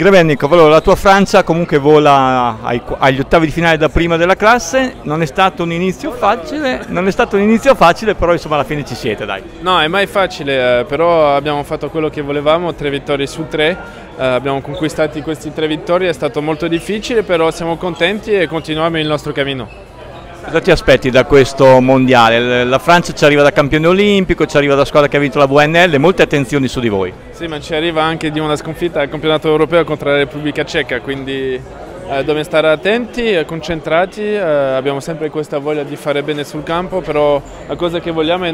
Grebennikov, allora la tua Francia comunque vola agli ottavi di finale da prima della classe, non è stato un inizio facile, però insomma alla fine ci siete, dai. No, è mai facile, però abbiamo fatto quello che volevamo, 3 vittorie su 3, abbiamo conquistato queste 3 vittorie, è stato molto difficile, però siamo contenti e continuiamo il nostro cammino. Cosa ti aspetti da questo mondiale? La Francia ci arriva da campione olimpico, ci arriva da squadra che ha vinto la VNL, molte attenzioni su di voi. Sì, ma ci arriva anche di una sconfitta al campionato europeo contro la Repubblica Ceca, quindi dobbiamo stare attenti e concentrati, abbiamo sempre questa voglia di fare bene sul campo, però la cosa che vogliamo è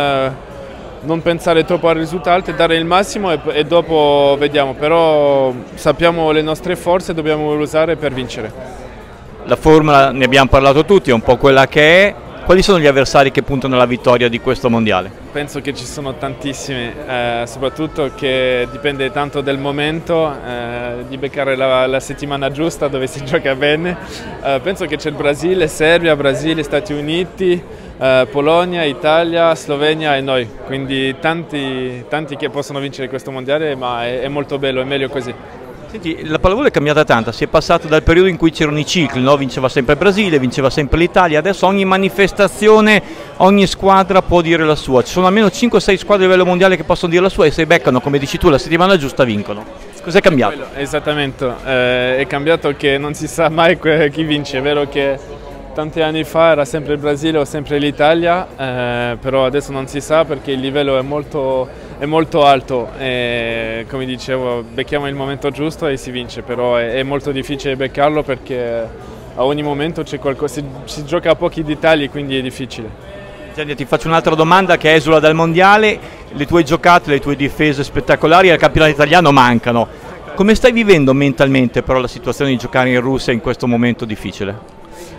non pensare troppo al risultato, dare il massimo e dopo vediamo, però sappiamo le nostre forze e dobbiamo usare per vincere. La formula, ne abbiamo parlato tutti, è un po' quella che è. Quali sono gli avversari che puntano alla vittoria di questo mondiale? Penso che ci sono tantissimi, soprattutto che dipende tanto dal momento, di beccare la settimana giusta dove si gioca bene. Penso che c'è il Brasile, Serbia, Brasile, Stati Uniti, Polonia, Italia, Slovenia e noi, quindi tanti che possono vincere questo mondiale, ma è molto bello, è meglio così. Senti, la pallavolo è cambiata tanto, si è passato dal periodo in cui c'erano i cicli, no? Vinceva sempre il Brasile, vinceva sempre l'Italia, adesso ogni manifestazione, ogni squadra può dire la sua, ci sono almeno 5-6 squadre a livello mondiale che possono dire la sua e se beccano, come dici tu, la settimana giusta vincono. Cos'è cambiato? Esattamente, è cambiato che non si sa mai chi vince, è vero che tanti anni fa era sempre il Brasile o sempre l'Italia, però adesso non si sa perché il livello è molto alto e come dicevo becchiamo il momento giusto e si vince, però è molto difficile beccarlo perché a ogni momento c'è qualcosa, si gioca a pochi dettagli, quindi è difficile. Gianni, ti faccio un'altra domanda che esula dal mondiale, le tue giocate, le tue difese spettacolari al campionato italiano mancano. Come stai vivendo mentalmente però la situazione di giocare in Russia in questo momento difficile?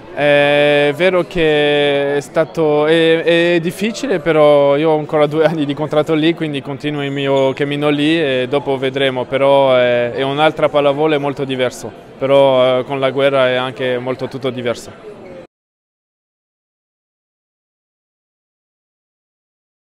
È vero che è difficile, però io ho ancora 2 anni di contratto lì, quindi continuo il mio cammino lì e dopo vedremo, però è un'altra pallavolo, è molto diverso, però con la guerra è anche molto tutto diverso.